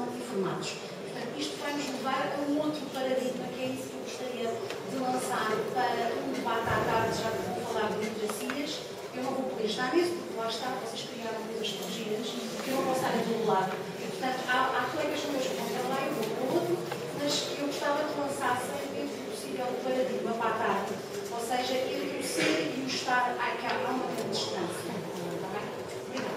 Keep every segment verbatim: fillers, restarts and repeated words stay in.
estão informados. Portanto, isto vai nos levar a um outro paradigma, que é isso que eu gostaria de lançar para um debate à tarde, já que vou falar de democracias. Eu não vou poder estar nisso, porque lá está, vocês criaram coisas fugidas, que eu não posso estar em todo lado. E, portanto, há, há colegas meus que vão para lá, eu vou para o outro, mas eu gostava que lançassem dentro do possível o paradigma para a tarde. Ou seja, entre o ser e o estar, há, há uma grande distância. Está bem? Obrigada.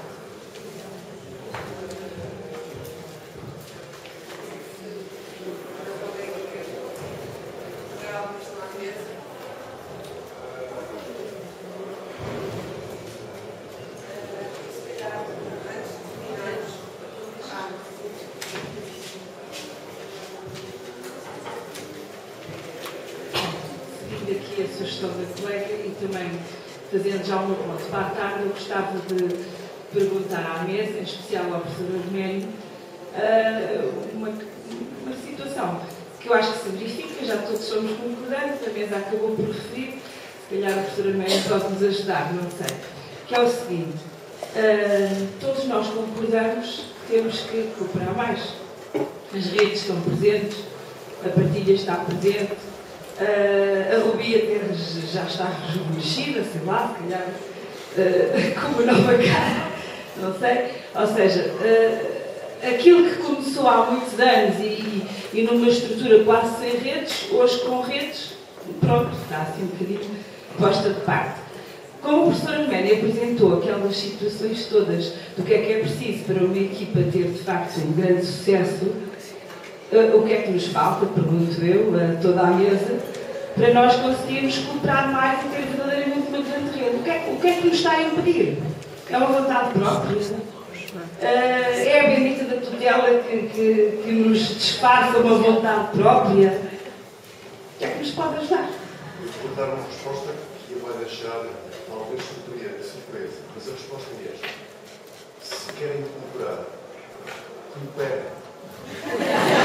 Aqui a sugestão da colega e também fazendo já um ponto para a tarde, eu gostava de perguntar à mesa, em especial ao professor Arménio, uma, uma situação que eu acho que se verifica, já todos somos concordantes, a mesa acabou por referir, se calhar o professor Arménio pode nos ajudar, não sei, que é o seguinte, uh, todos nós concordamos que temos que cooperar mais. As redes estão presentes, a partilha está presente, Uh, a Rubia já está rejuvenescida, sei lá, se calhar uh, com uma nova cara, não sei. Ou seja, uh, aquilo que começou há muitos anos e, e numa estrutura quase sem redes, hoje com redes, pronto, está assim um bocadinho posta de parte. Como o professor Arménio apresentou aquelas situações todas do que é que é preciso para uma equipa ter de facto um grande sucesso, Uh, o que é que nos falta, pergunto eu, a toda a mesa, para nós conseguirmos cooperar mais e ter verdadeiramente uma grande rede? O que, é, o que é que nos está a impedir? É uma vontade própria? Uh, é a bendita da tutela que, que, que nos disfarça uma vontade própria? O que é que nos pode ajudar? Eu vou dar uma resposta que vai deixar talvez surpresa, mas a resposta é esta. Se querem cooperar, cooperem. Não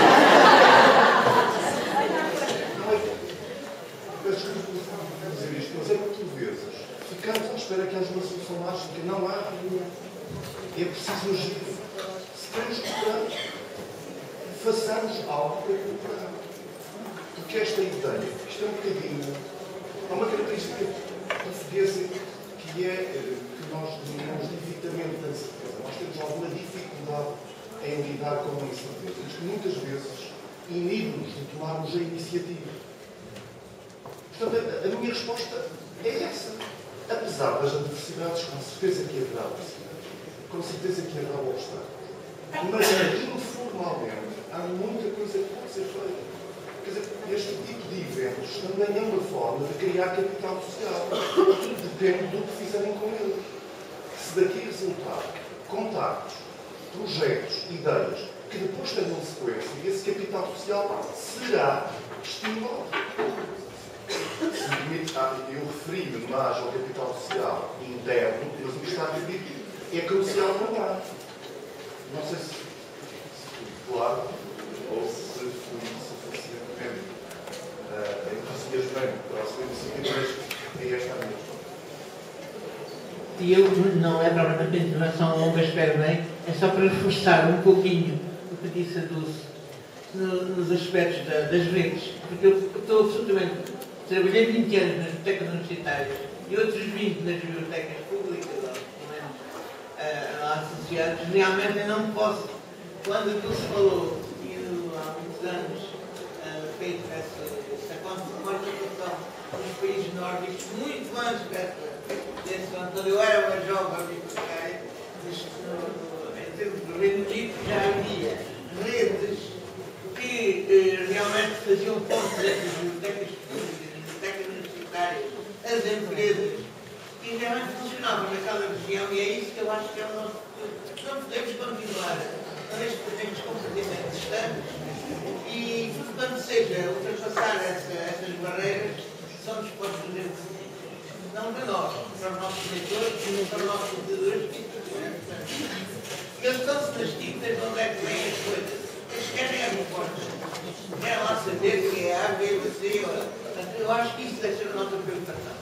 é que peço desculpa por dizer isto, mas é que por vezes ficamos à espera que haja uma solução mágica. Não há nenhuma. É preciso agir. Se queremos cooperar, façamos algo para cooperar. Porque esta ideia, isto é um bocadinho, há uma característica portuguesa que é que nós dominamos dificilmente a incerteza. Nós temos alguma dificuldade em lidar com a incerteza. Isto muitas vezes inibe-nos de tomarmos a iniciativa. Portanto, a, a minha resposta é essa. Apesar das adversidades, com certeza que haverá adversidades, com certeza que haverá obstáculos. Mas, informalmente, há muita coisa que pode ser feita. Quer dizer, este tipo de eventos também é uma forma de criar capital social. Depende do que fizerem com eles. Se daqui resultar contactos, projetos, ideias, que depois tenham sequência, e esse capital social será estimulado. Se me permite, eu referi-me mais ao capital social interno, mas o que está a dizer é crucial também. Não sei se, se fui claro ou se fui suficientemente uh, entusiasmante para a sua iniciativa, mas é esta a minha resposta. E eu não é propriamente em relação longa, espero bem, é só para reforçar um pouquinho o que disse a Dulce no, nos aspectos da, das redes, porque eu estou absolutamente, trabalhei vinte anos nas bibliotecas universitárias e outros vinte nas bibliotecas públicas, ou pelo menos uh, associadas, realmente eu não posso, quando a Dulce falou, e há muitos anos, uh, feito essa, essa quantificação dos países nórdicos, muito antes dessa quando eu era uma jovem bibliotecária, em termos do Reino Unido já havia redes que eh, realmente faziam ponto dessas bibliotecas públicas, bibliotecas universitárias, as empresas, e realmente funcionavam naquela região, e é isso que eu acho que é o nosso futuro. Não podemos continuar neste podemos completamente distantes e quando seja ultrapassar essa, essas barreiras, são dispostos a fazer o não para nós, para os nossos leitores, para os nossos vendedores, eles estão-se nas tintas onde é que vêm as coisas. Eles querem as respostas. Querem lá saber que é A, B, C, portanto, eu acho que isso deve ser a nossa preocupação.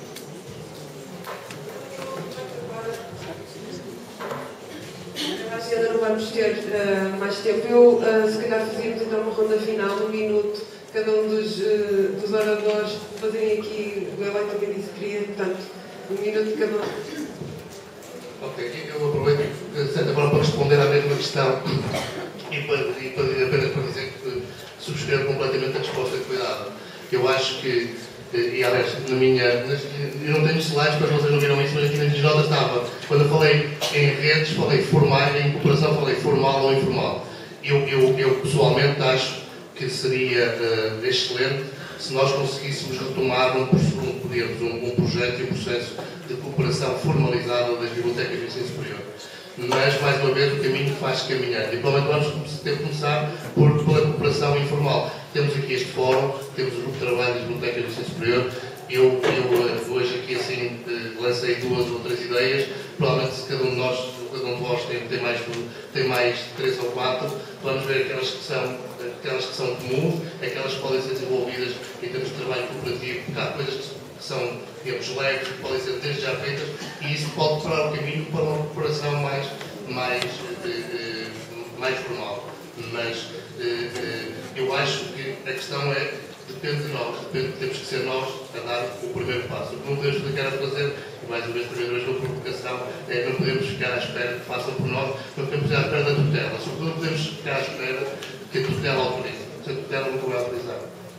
Agora, associadora vamos ter uh, mais tempo. Eu, uh, se calhar, fazíamos então uma ronda final, um minuto, cada um dos, uh, dos oradores fazerem aqui, o Eloy também disse que queria, portanto, um minuto de cada um. Ok, eu aproveito, de certa forma, para responder à mesma questão e, para, e para, apenas para dizer que subscrevo completamente a resposta que foi dada. Eu acho que, e aliás, na minha, eu não tenho slides para vocês não viram isso, mas aqui nas notas estava, quando eu falei em redes, falei formal, em cooperação falei formal ou informal. Eu, eu, eu pessoalmente acho que seria uh, excelente se nós conseguíssemos retomar um, um, um, um projeto e um processo de cooperação formalizada das bibliotecas de ensino superior. Mas, mais uma vez, o caminho faz caminhar. E, provavelmente, vamos ter que começar por, pela cooperação informal. Temos aqui este fórum, temos o grupo de trabalho das bibliotecas de ensino superior. Eu, eu hoje aqui, assim, lancei duas ou três ideias. Provavelmente, se cada um de nós, cada um de vós tem, tem, mais, tem mais três ou quatro, vamos ver aquelas que são, aquelas que são comuns, aquelas que podem ser desenvolvidas em termos de trabalho cooperativo, porque há coisas que que são, digamos, leves, que podem ser desde já feitas, e isso pode preparar o caminho para uma cooperação mais, mais, eh, mais formal. Mas eh, eu acho que a questão é, depende de nós, depende, temos que ser nós a dar o primeiro passo. O que não podemos ficar a fazer, e mais uma vez, primeira vez, uma provocação, é não podemos ficar à espera que façam por nós, não podemos ficar à espera da tutela. Sobretudo não podemos ficar à espera que a tutela autorize. Se a tutela não vai autorizar.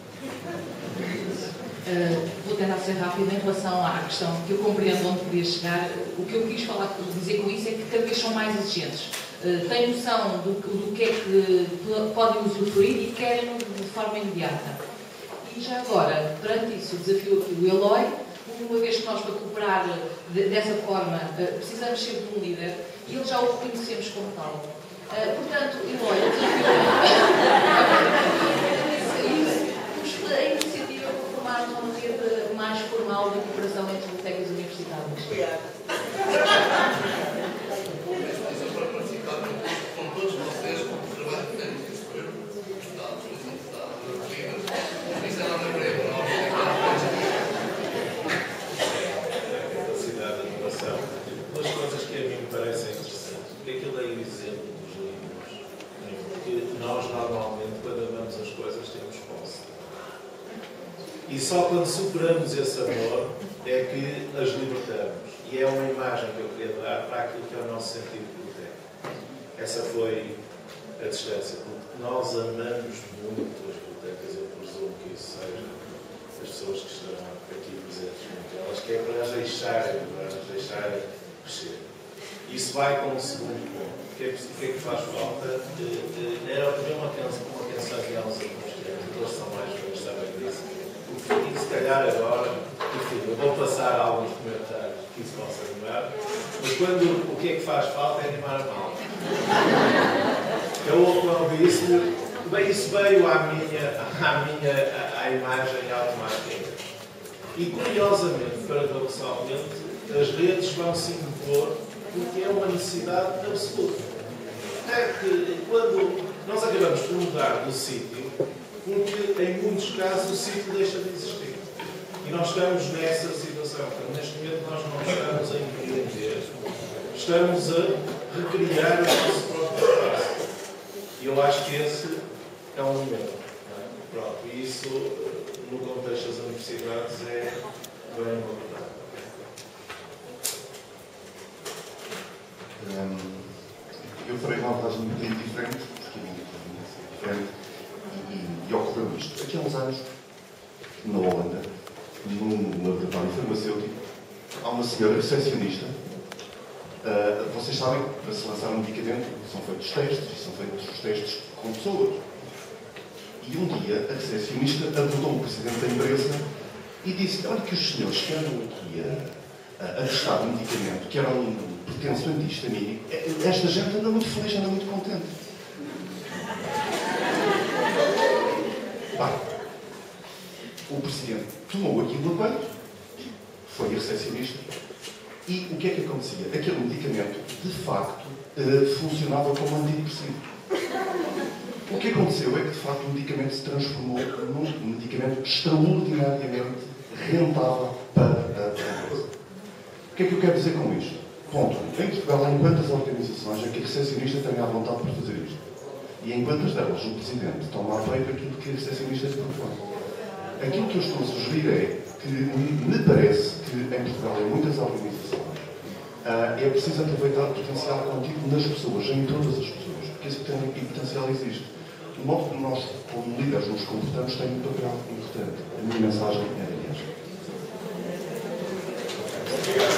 Uh, vou tentar ser rápida em relação à questão que eu compreendo onde queria chegar. O que eu quis falar, dizer com isso é que cada vez são mais exigentes. Uh, têm noção do, do que é que podem usufruir e querem de forma imediata. E já agora, perante isso, desafio aqui o Eloy, uma vez que nós, para cooperar de, dessa forma, uh, precisamos sempre de um líder, e ele já o reconhecemos como tal. Uh, portanto, Eloy, eu desafio a iniciativa para formar uma rede mais formal de cooperação entre bibliotecas universitárias. Obrigada. Com todos vocês, o trabalho que temos que escolher, os Estados, os Estados, os líderes, isso é uma breve, nós capacidade de inovação. Duas coisas que a mim me parecem interessantes. Porque aquilo é o exemplo dos livros. Porque nós, normalmente, quando amamos as coisas, temos posse. E só quando superamos esse amor é que as libertamos. E é uma imagem que eu queria dar para aquilo que é o nosso sentido de biblioteca. Essa foi a distância. Porque nós amamos muito as bibliotecas. Eu presumo que isso seja as pessoas que estarão aqui presentes muito. Elas que é para as deixarem, para as deixarem crescer. Isso vai com o segundo ponto. O que é que, o que, é que faz falta? Era uma atenção, uma atenção que elas eles são mais velhos, sabem disso. E se calhar agora, enfim, eu vou passar alguns comentários que isso possa animar, mas quando o que é que faz falta é animar a malta. Eu quando isso, bem, isso veio à minha, à minha à, à imagem automática. E curiosamente, paradoxalmente, as redes vão se impor porque é uma necessidade absoluta. É que quando nós acabamos por mudar do sítio, porque em muitos casos o sítio deixa de existir. E nós estamos nessa situação. Porque neste momento nós não estamos a empreender, estamos a recriar o nosso próprio espaço. E eu acho que esse é um momento. É? Pronto, e isso, no contexto das universidades, é bem uma verdade. Um, eu farei uma abordagem um bocadinho diferente, porque a minha é diferente, e, e, e ocorreu isto. Aqui há uns anos, na Holanda, num laboratório farmacêutico, há uma senhora recepcionista. Uh, vocês sabem que para se lançar um medicamento são feitos testes, e são feitos os testes com pessoas. E um dia a recepcionista abordou o presidente da empresa e disse: olha que os senhores que andam aqui a, a, a testar um medicamento que era um pertence um antihistamínico, esta gente anda muito feliz, anda muito contente. Bem, o presidente tomou aquilo a peito, foi a recepcionista, e o que é que acontecia? Aquele medicamento, de facto, funcionava como antidepressivo. O que aconteceu é que, de facto, o medicamento se transformou num medicamento extraordinariamente rentável para a empresa. O que é que eu quero dizer com isto? Ponto. Em Portugal, em quantas organizações é que a recepcionista tem a vontade para fazer isto? E em quantas delas o Presidente toma a peito aquilo que a recepcionista lhe propõe? Aquilo que eu estou a sugerir é que me parece que em Portugal, em muitas organizações, uh, é preciso aproveitar o potencial contido nas pessoas, em todas as pessoas, porque esse potencial existe. O modo como nós, como líderes, nos comportamos tem um papel importante. A minha mensagem era esta.